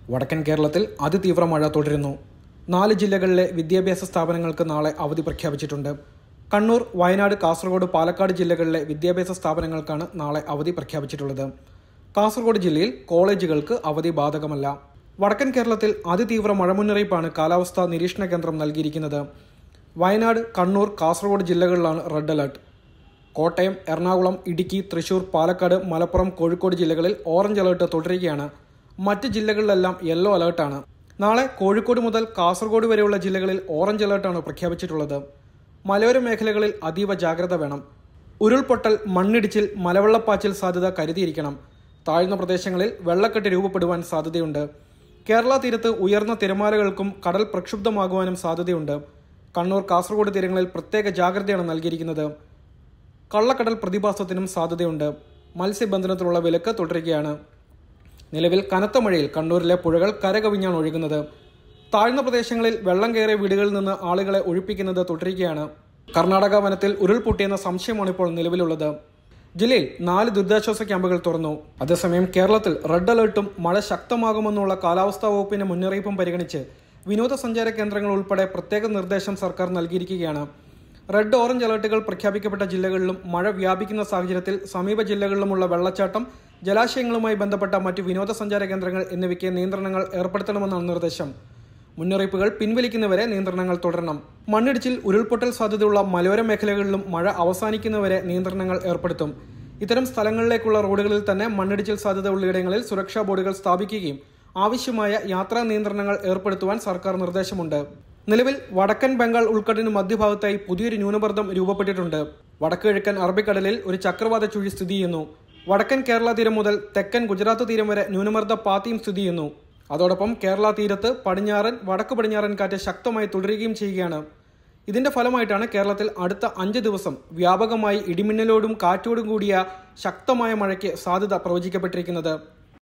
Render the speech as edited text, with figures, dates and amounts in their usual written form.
വടക്കൻ കേരളത്തിൽ അതിതീവ്ര മഴ തുടരുന്നു. 4 ജില്ലകളിലെ വിദ്യാഭ്യാസ സ്ഥാപനങ്ങൾക്ക് നാളെ അവധി പ്രഖ്യാപിച്ചിട്ടുണ്ട്. കണ്ണൂർ, വയനാട്, കാസർഗോഡ്, പാലക്കാട് ജില്ലകളിലെ വിദ്യാഭ്യാസ സ്ഥാപനങ്ങൾക്കാണ് നാളെ അവധി പ്രഖ്യാപിച്ചിട്ടുള്ളത്. കാസർഗോഡ് ജില്ലയിൽ കോളേജുകൾക്ക് അവധി ബാധകമല്ല. വടക്കൻ കേരളത്തിൽ അതിതീവ്ര മഴ മുന്നറിയിപ്പാണ് കാലാവസ്ഥാ നിരീക്ഷണ കേന്ദ്രം നൽകിയിരിക്കുന്നത്. വയനാട്, കണ്ണൂർ, കാസർഗോഡ് ജില്ലകളിലാണ് റെഡ് അലർട്ട്. കോട്ടയം, എറണാകുളം, ഇടുക്കി, തൃശൂർ, പാലക്കാട്, മലപ്പുറം, കോഴിക്കോട് ജില്ലകളിൽ ഓറഞ്ച് അലർട്ട് തുടരുകയാണ്. മറ്റ് ജില്ലകളിലെല്ലാം യെല്ലോ അലർട്ടാണ്. നാളെ കോഴിക്കോട് മുതൽ കാസർഗോഡ് വരെയുള്ള ജില്ലകളിൽ ഓറഞ്ച് അലർട്ടാണ് പ്രഖ്യാപിച്ചിട്ടുള്ളത്. മലയോര മേഖലകളിൽ അതീവ ജാഗ്രത വേണം. ഉരുൾപൊട്ടൽ, മണ്ണിടിച്ചിൽ, മലവെള്ളപ്പാച്ചിൽ സാധ്യത കരുതിയിരിക്കണം. താഴ്ന്ന പ്രദേശങ്ങളിൽ വെള്ളക്കെട്ട് രൂപപ്പെടുവാൻ സാധ്യതയുണ്ട്. കേരള തീരത്ത് ഉയർന്ന തിരമാലകൾക്കും കടൽ പ്രക്ഷുബ്ധമാകുവാനും സാധ്യതയുണ്ട്. കണ്ണൂർ, കാസർഗോഡ് തീരങ്ങളിൽ പ്രത്യേക ജാഗ്രതയാണ് നൽകിയിരിക്കുന്നത്. കള്ളക്കടൽ പ്രതിഭാസത്തിനും സാധ്യതയുണ്ട്. മത്സ്യബന്ധനത്തിനുള്ള വിലക്ക് തുടരുകയാണ്. നിലവിൽ കനത്ത മഴയിൽ കണ്ണൂരിലെ പുഴകൾ കരകവിഞ്ഞാണ് ഒഴുകുന്നത്. താഴ്ന്ന പ്രദേശങ്ങളിൽ വെള്ളം കയറിയ വീടുകളിൽ നിന്ന് ആളുകളെ ഒഴിപ്പിക്കുന്നത് തുടരുകയാണ്. കർണാടക വനത്തിൽ ഉരുൾപൊട്ടിയെന്ന സംശയമാണ് ഇപ്പോൾ നിലവിലുള്ളത്. ജില്ലയിൽ 4 ദുരിതാശ്വാസ ക്യാമ്പുകൾ തുറന്നു. അതേസമയം കേരളത്തിൽ റെഡ് അലർട്ടും മഴ ശക്തമാകുമെന്നുള്ള കാലാവസ്ഥാ വകുപ്പിന്റെ മുന്നറിയിപ്പും പരിഗണിച്ച് വിനോദസഞ്ചാര കേന്ദ്രങ്ങൾ ഉൾപ്പെടെ പ്രത്യേക നിർദ്ദേശം സർക്കാർ നൽകിയിരിക്കുകയാണ്. റെഡ്, ഓറഞ്ച് അലർട്ടുകൾ പ്രഖ്യാപിക്കപ്പെട്ട ജില്ലകളിലും മഴ വ്യാപിക്കുന്ന സാഹചര്യത്തിൽ സമീപ ജില്ലകളിലുമുള്ള വെള്ളച്ചാട്ടം, ജലാശയങ്ങളുമായി ബന്ധപ്പെട്ട മറ്റ് വിനോദസഞ്ചാര കേന്ദ്രങ്ങൾ എന്നിവയ്ക്ക് നിയന്ത്രണങ്ങൾ ഏർപ്പെടുത്തണമെന്നാണ് നിർദ്ദേശം. മുന്നറിയിപ്പുകൾ പിൻവലിക്കുന്നവരെ നിയന്ത്രണങ്ങൾ തുടരണം. മണ്ണിടിച്ചിൽ, ഉരുൾപൊട്ടൽ സാധ്യതയുള്ള മലയോര മേഖലകളിലും മഴ അവസാനിക്കുന്നവരെ നിയന്ത്രണങ്ങൾ ഏർപ്പെടുത്തും. ഇത്തരം സ്ഥലങ്ങളിലേക്കുള്ള റോഡുകളിൽ തന്നെ മണ്ണിടിച്ചിൽ സാധ്യത ഉള്ളയിടങ്ങളിൽ സുരക്ഷാ ബോർഡുകൾ സ്ഥാപിക്കുകയും ആവശ്യമായ യാത്രാ നിയന്ത്രണങ്ങൾ ഏർപ്പെടുത്തുവാൻ സർക്കാർ നിർദ്ദേശമുണ്ട്. നിലവിൽ വടക്കൻ ബംഗാൾ ഉൾക്കടലിന് മധ്യഭാഗത്തായി പുതിയൊരു ന്യൂനമർദ്ദം രൂപപ്പെട്ടിട്ടുണ്ട്. വടക്ക് കിഴക്കൻ അറബിക്കടലിൽ ഒരു ചക്രവാത ചുഴി സ്ഥിതി ചെയ്യുന്നു. വടക്കൻ കേരള തീരം മുതൽ തെക്കൻ ഗുജറാത്ത് തീരം വരെ ന്യൂനമർദ്ദ പാത്തിയും സ്ഥിതി ചെയ്യുന്നു. അതോടൊപ്പം കേരള തീരത്ത് പടിഞ്ഞാറൻ, വടക്ക് പടിഞ്ഞാറൻ കാറ്റ് ശക്തമായി തുടരുകയും ചെയ്യുകയാണ്. ഇതിന്റെ ഫലമായിട്ടാണ് കേരളത്തിൽ അടുത്ത 5 ദിവസം വ്യാപകമായി ഇടിമിന്നലോടും കാറ്റോടും കൂടിയ ശക്തമായ മഴയ്ക്ക് സാധ്യത പ്രവചിക്കപ്പെട്ടിരിക്കുന്നത്.